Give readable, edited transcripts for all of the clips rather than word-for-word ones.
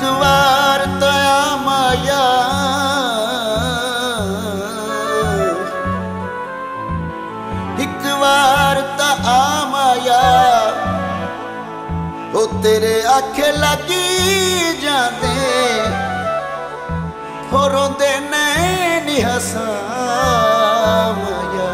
वार तया माया एक वार ता आ माया ओ तेरे आखे लगी जाते हो रोंदे नैन हसा माया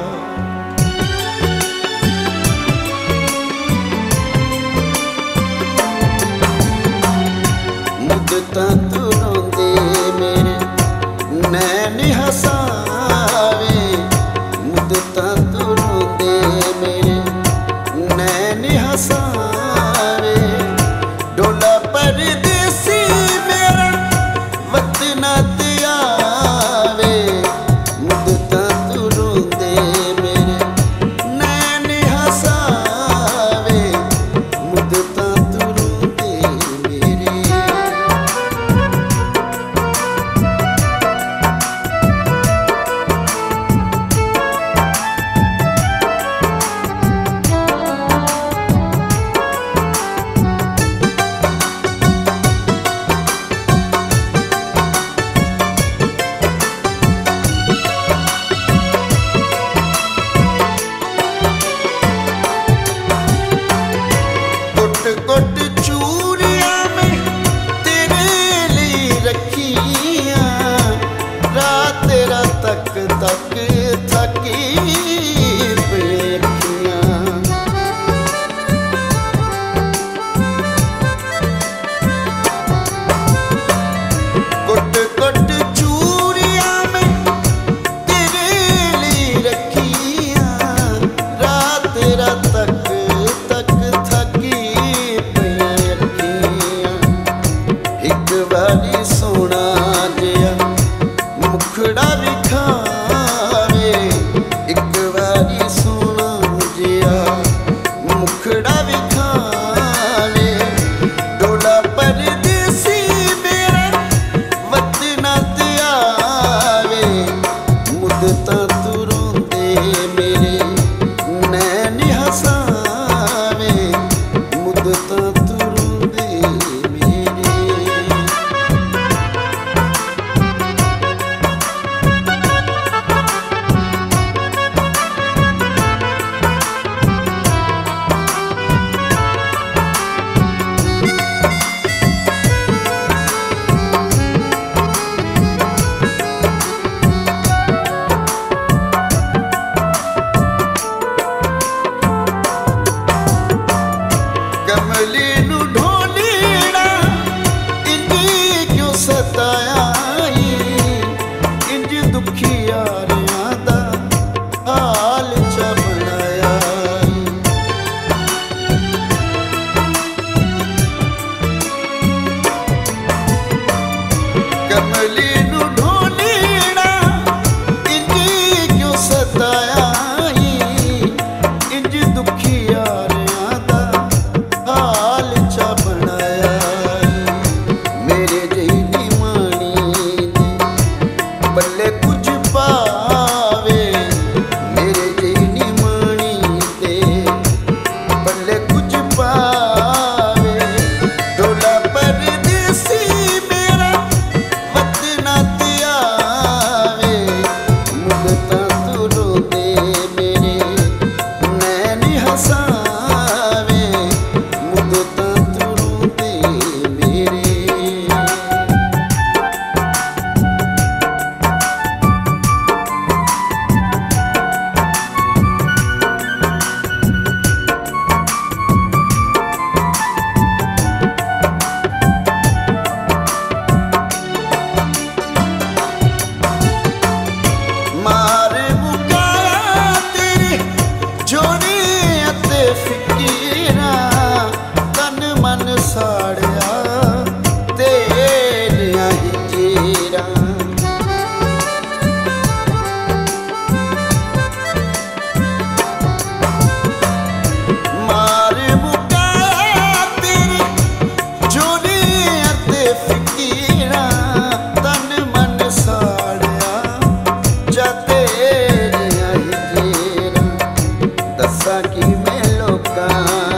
मुद्दता तू रोंदे मेरे नैन हसावे मुद्दता तू रोंदे मेरे नैन हसावे डोला परदेसी मेरा वतन ते आवे मुद्दता तू रोंदे मेरे नैन हसावे मुद्दता तू रोंदे मेरे कुट चूरिया में तेरे लिए रखिया रात रात तक थकी पेखिया कुट चूरिया में तेरे लिए रखिया रात रात तक थकी वारी सोना जिया मुखड़ा विखावे एक वारी सोना जिया मुखड़ा विखावे डोला परदेसी मेरा वतन ते आवे मुद्दता तू रोंदे मेरे नैन हसावे मुद्दता तू रोंदे कमली नू ढोलीड़ा इंजी क्यों सताया इंज दुखी यारियां दा हाल च बनाया कमली नू ढोलीड़ा इंजी क्यों सताया इंज दुखी यारियां दा हाल च बनाया मेरे जही मानी बल्ले कुछ पावे मेरे जही मानी दे बल्ले कुछ पावे डोला परदेसी मेरा वतन ते आवे मुद्दता तू रोंदे मेरे नैन हसावे मुद्दता तू रोंदे मेरे मार मुकाया तेरे जोड़ी अते फिकीरा तन मन साड़िया तेरिया हिजीरा मार मुकाया तेरे जोड़ी अते फिकीरा तन मन साड़िया जाते दसा कि मैं लोका